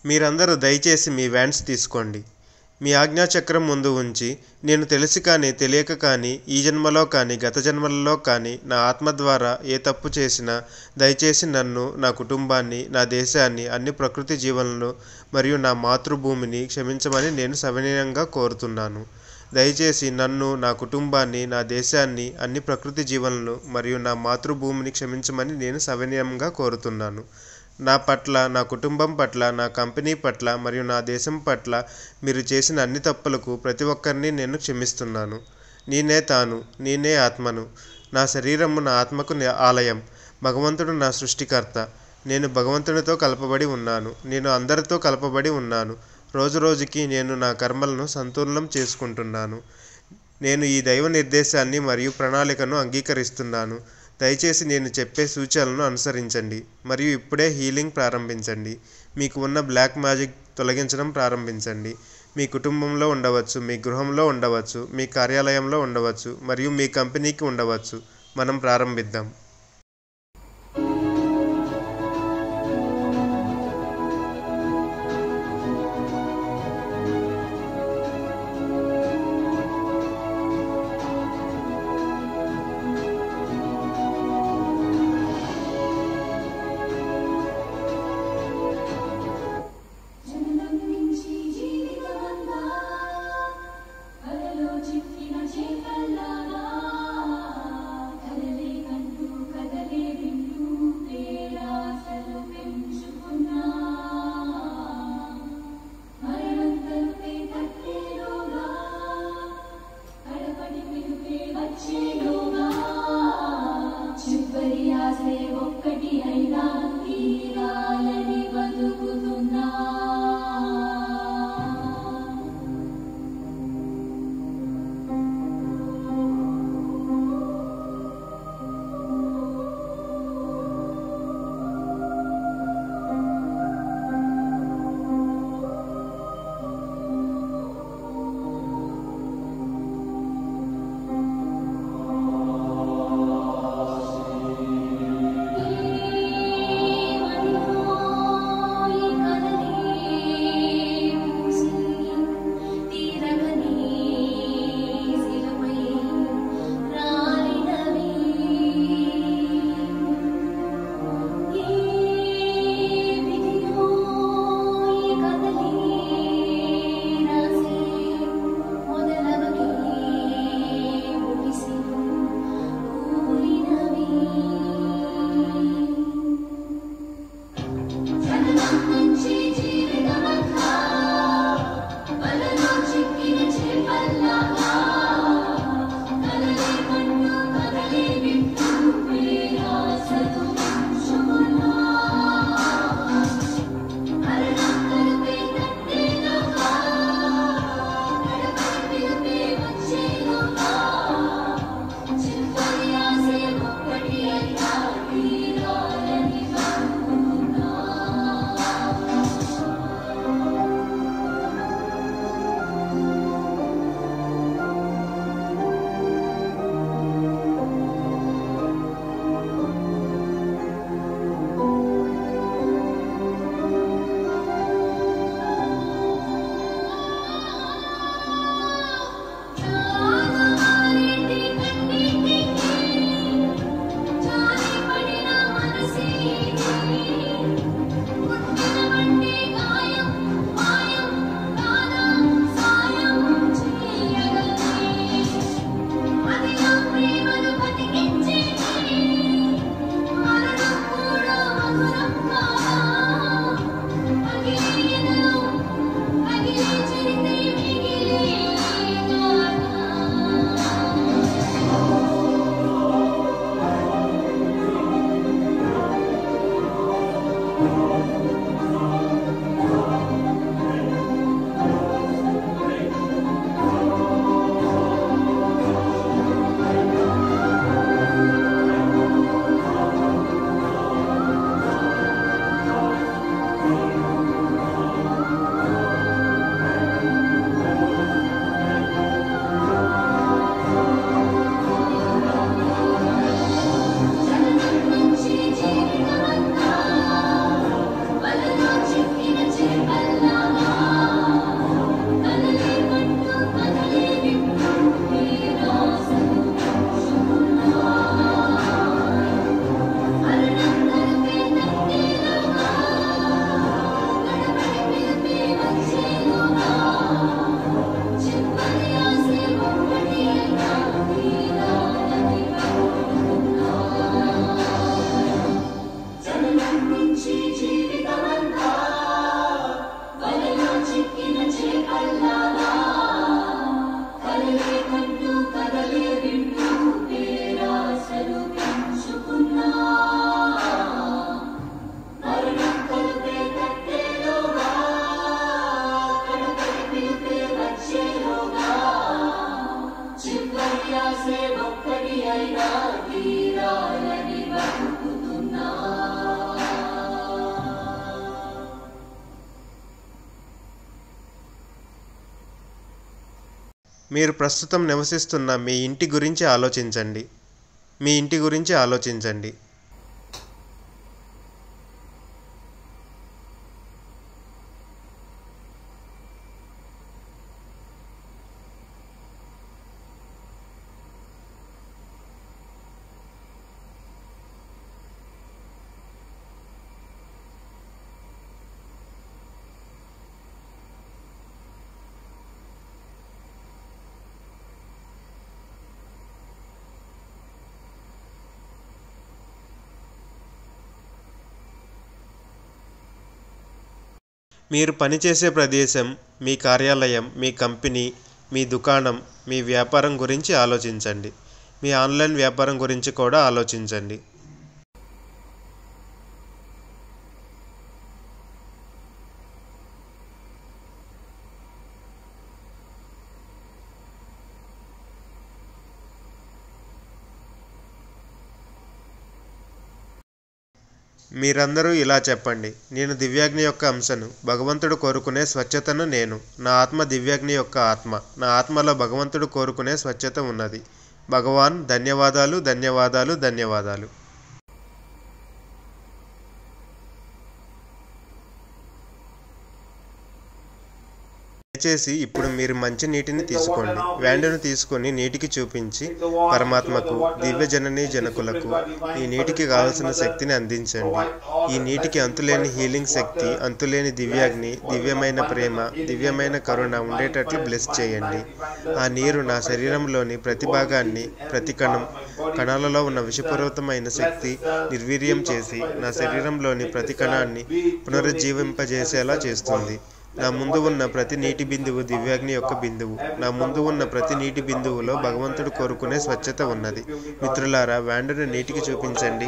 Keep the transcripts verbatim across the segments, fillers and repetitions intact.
మీరందరూ దయచేసి మీ వ్యాండ్స్ తీసుకోండి. మీ ఆజ్ఞాచక్రం ముందు ఉంచి, నేను తెలిసి కానీ తెలియక కానీ ఈ జన్మలో కానీ గత జన్మలలో కానీ నా ఆత్మ ద్వారా ఏ తప్పు చేసినా దయచేసి నన్ను, నా కుటుంబాన్ని, నా దేశాన్ని, అన్ని ప్రకృతి జీవులను మరియు నా మాతృభూమిని క్షమించమని నేను సవినయంగా కోరుతున్నాను. దయచేసి నన్ను, నా కుటుంబాన్ని, నా దేశాన్ని, అన్ని ప్రకృతి జీవులను మరియు నా మాతృభూమిని క్షమించమని నేను సవినయంగా కోరుతున్నాను. నా పట్ల, నా కుటుంబం పట్ల, నా కంపెనీ పట్ల మరియు నా దేశం పట్ల మీరు చేసిన అన్ని తప్పులకు ప్రతి ఒక్కరిని నేను క్షమిస్తున్నాను. నేనే తాను, నేనే ఆత్మను. నా శరీరము నా ఆత్మకు ఆలయం. భగవంతుడు నా సృష్టికర్త. నేను భగవంతునితో కలపబడి ఉన్నాను. నేను అందరితో కలపబడి ఉన్నాను. రోజు రోజుకి నేను నా కర్మలను సంతులనం చేసుకుంటున్నాను. నేను ఈ దైవ నిర్దేశాన్ని మరియు ప్రణాళికను అంగీకరిస్తున్నాను. దయచేసి నేను చెప్పే సూచనలను అనుసరించండి మరియు ఇప్పుడే హీలింగ్ ప్రారంభించండి. మీకు ఉన్న బ్లాక్ మ్యాజిక్ తొలగించడం ప్రారంభించండి. మీ కుటుంబంలో ఉండవచ్చు, మీ గృహంలో ఉండవచ్చు, మీ కార్యాలయంలో ఉండవచ్చు మరియు మీ కంపెనీకి ఉండవచ్చు. మనం ప్రారంభిద్దాం. చిక్కిన చేపల్లాగా కలలే కంటూ మీరు ప్రస్తుతం నివసిస్తున్న మీ ఇంటి గురించి ఆలోచించండి. మీ ఇంటి గురించి ఆలోచించండి. మీరు పనిచేసే ప్రదేశం, మీ కార్యాలయం, మీ కంపెనీ, మీ దుకాణం, మీ వ్యాపారం గురించి ఆలోచించండి. మీ ఆన్లైన్ వ్యాపారం గురించి కూడా ఆలోచించండి. మీరందరూ ఇలా చెప్పండి: నేను దివ్యాగ్ని యొక్క అంశను, భగవంతుడు కోరుకునే స్వచ్ఛతను నేను. నా ఆత్మ దివ్యాగ్ని యొక్క ఆత్మ. నా ఆత్మలో భగవంతుడు కోరుకునే స్వచ్ఛత ఉన్నది. భగవాన్, ధన్యవాదాలు, ధన్యవాదాలు, ధన్యవాదాలు. దయచేసి ఇప్పుడు మీరు మంచి నీటిని తీసుకోండి. వ్యాండును తీసుకొని నీటికి చూపించి, పరమాత్మకు, దివ్య జననీ జనకులకు ఈ నీటికి కావలసిన శక్తిని అందించండి. ఈ నీటికి అంతులేని హీలింగ్ శక్తి, అంతులేని దివ్యాగ్ని, దివ్యమైన ప్రేమ, దివ్యమైన కరుణ ఉండేటట్లు బ్లెస్ చేయండి. ఆ నీరు నా శరీరంలోని ప్రతి భాగాన్ని, ప్రతి కణం, కణాలలో ఉన్న విషపూరితమైన శక్తి నిర్వీర్యం చేసి నా శరీరంలోని ప్రతి కణాన్ని పునరుజ్జీవింపజేసేలా చేస్తుంది. నా ముందు ఉన్న ప్రతి నీటి బిందువు దివ్యాగ్ని యొక్క బిందువు. నా ముందు ఉన్న ప్రతి నీటి బిందువులో భగవంతుడు కోరుకునే స్వచ్ఛత ఉన్నది. మిత్రులారా, వ్యాండును నీటికి చూపించండి.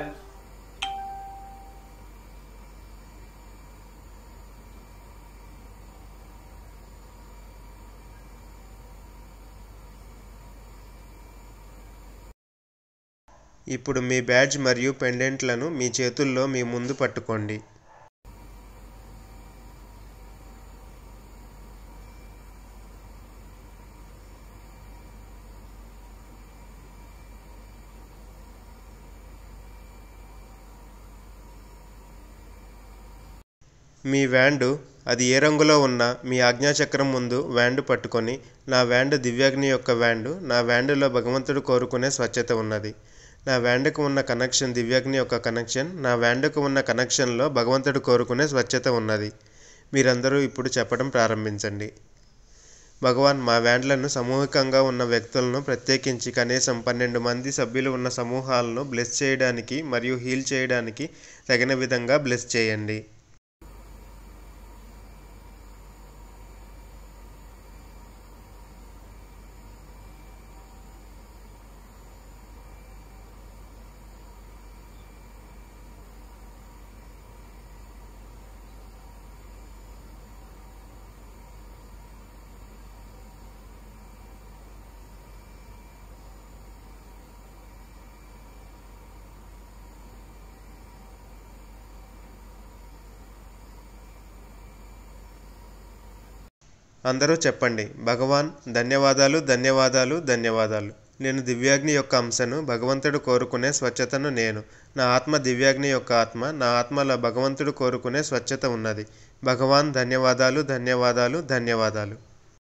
ఇప్పుడు మీ బ్యాడ్జ్ మరియు పెండెంట్లను మీ చేతుల్లో మీ ముందు పట్టుకోండి. మీ వ్యాండు, అది ఏ రంగులో ఉన్నా, మీ ఆజ్ఞాచక్రం ముందు వ్యాండు పట్టుకొని, నా వ్యాండు దివ్యాగ్ని యొక్క వ్యాండు. నా వ్యాండులో భగవంతుడు కోరుకునే స్వచ్ఛత ఉన్నది. నా వ్యాండుకు ఉన్న కనెక్షన్ దివ్యాగ్ని యొక్క కనెక్షన్. నా వ్యాండుకు ఉన్న కనెక్షన్లో భగవంతుడు కోరుకునే స్వచ్ఛత ఉన్నది. మీరందరూ ఇప్పుడు చెప్పడం ప్రారంభించండి: భగవాన్, మా వ్యాండ్లను సమూహికంగా ఉన్న వ్యక్తులను, ప్రత్యేకించి కనీసం పన్నెండు మంది సభ్యులు ఉన్న సమూహాలను బ్లెస్ చేయడానికి మరియు హీల్ చేయడానికి తగిన విధంగా బ్లెస్ చేయండి. అందరూ చెప్పండి: భగవాన్, ధన్యవాదాలు, ధన్యవాదాలు, ధన్యవాదాలు. నేను దివ్యాగ్ని యొక్క అంశను, భగవంతుడు కోరుకునే స్వచ్ఛతను నేను. నా ఆత్మ దివ్యాగ్ని యొక్క ఆత్మ. నా ఆత్మలో భగవంతుడు కోరుకునే స్వచ్ఛత ఉన్నది. భగవాన్, ధన్యవాదాలు, ధన్యవాదాలు, ధన్యవాదాలు.